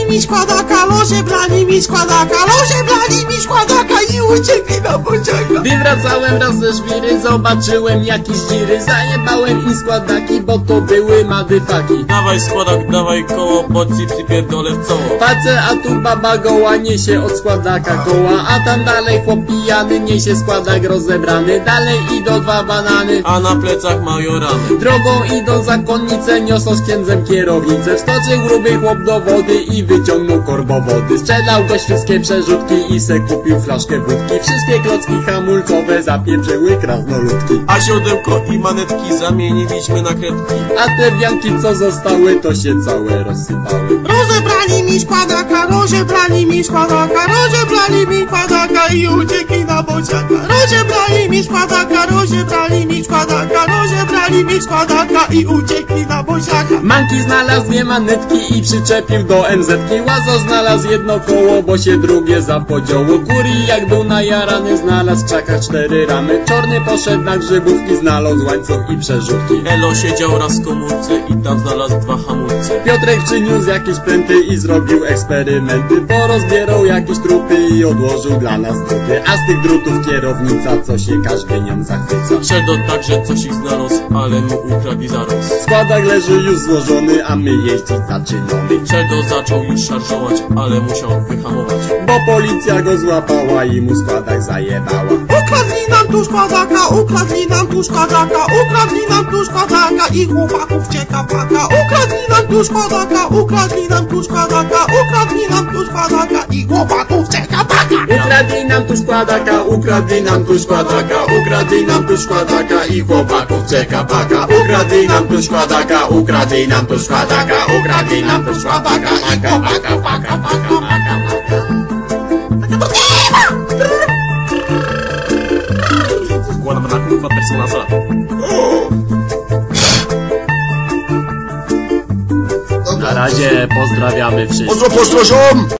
mi składaka, loże brali mi składaka, loże brali mi składaka i uciekli na bociaka. Gdy wracałem raz ze żwiry, zobaczyłem jakieś dziry. Zajebałem im składaki, bo to były madyfaki. Dawaj składak, dawaj koło, bo ci przypierdolę w coło. Patrzę, a tu baba goła niesie od składaka koła, a tam dalej chłop pijany niesie składak rozebrany. Dalej idą dwa banany, A na plecach mają rany. drogą idą zakonnice, niosą z księdzem kierownicę. Wskoczył gruby chłop do wody i wyciągnął korbowody. Sprzedał go wszystkie przerzutki i se kupił flaszkę wódki. Wszystkie klocki hamulcowe zapieprzyły krasnoludki. A siodełko i manetki zamieniliśmy na kredki. A te wianki co zostały, to się całe rozsypały. Rozebrali mi składaka, rozebrali mi składaka, rozebrali mi składaka i uciekli na bociaka. Rozebrali mi składaka, rozebrali mi składaka, rozebrali mi składaka i uciekli na bociaka. Manki znalazł dwie manetki i przyczepił do MZ-ki. Łazo znalazł jedno koło, bo się drugie zapodziało. Kuri jak był najarany, znalazł w krzakach 4 ramy. Czorny poszedł na grzybówki, znalazł łańcuch i przerzutki. Elo siedział raz w komórce i tam znalazł 2 hamulce. Piotrek przyniósł jakieś pręty i zrobił eksperymenty. Porozbierał jakieś trupy i odłożył dla nas druty. A z tych drutów kierownica, co się każdy nią zachwyca. Szedł także coś ich znalazł, ale mu ukradli zaraz. Składak leży już złożony, a my jeździć zaczynamy. Szedł zaczął już szarżować, ale musiał wyhamować. Bo policja go złapała i mu składak zajebała. Ukradli nam tu składaka, ukradli nam tu składaka, ukradli nam tu składaka i chłopaków cieka paka. Ukradli nam tu składaka, ukradli nam tu składaka, ukradli nam tu składaka i chłopaków cieka paka. Ukradli nam tu składaka, ukradli nam tu składaka, ukradli nam tu składaka i chłopaków czeka paka. Ukradli nam tu składaka, ukradli nam tu składaka, ukradli nam tu składaka, paka, paka, paka, paka, paka. Składam na kurwa personasa. Na razie pozdrawiamy wszystkich. Pozdro, pozdro, ziom!